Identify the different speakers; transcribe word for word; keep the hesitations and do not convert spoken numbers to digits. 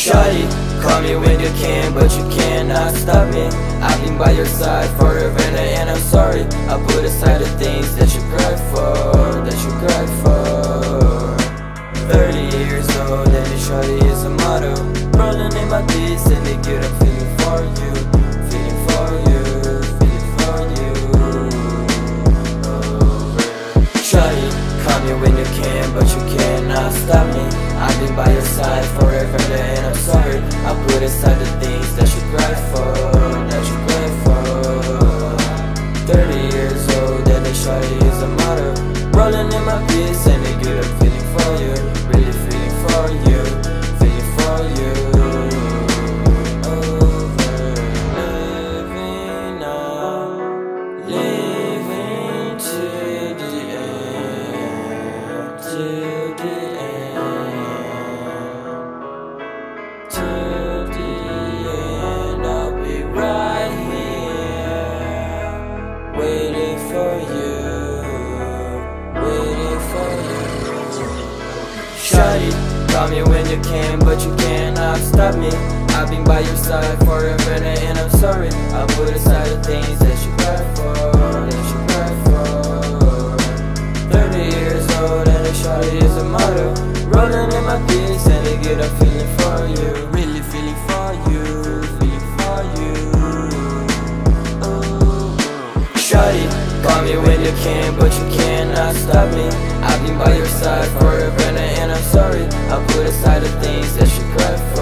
Speaker 1: Shawty, call me when you can, but you cannot stop me. I've been by your side forever and I'm sorry. I put aside the things that you cried for, that you cried for. Thirty years old and the shawty is a model, rolling in my beats and they get up feeling for you, feeling for you, feeling for you. Over. Shawty, call me when you can, but you cannot stop me. I've been by your side forever and I'm sorry. I put aside the things that you cried for, that you cried for. Thirty years old and the shawty is a model, rolling in my beats and they get up feeling for you, really feeling for you, feeling for you. Over. Living on, living to the end, to the end, to the end. I'll be right here, waiting for you, waiting for you. Shawty, call me when you can, but you cannot stop me. I've been by your side forever and I'm sorry. I put aside the things that you cried for, that you cried for. Thirty years old and the shawty is a model, rolling in my beats and they get up feeling for you, really feeling for you, feeling for you. Oh. Shawty, call me when you can, but you cannot stop me. I've been by your side forever and I'm sorry. I put aside the things that you cried for.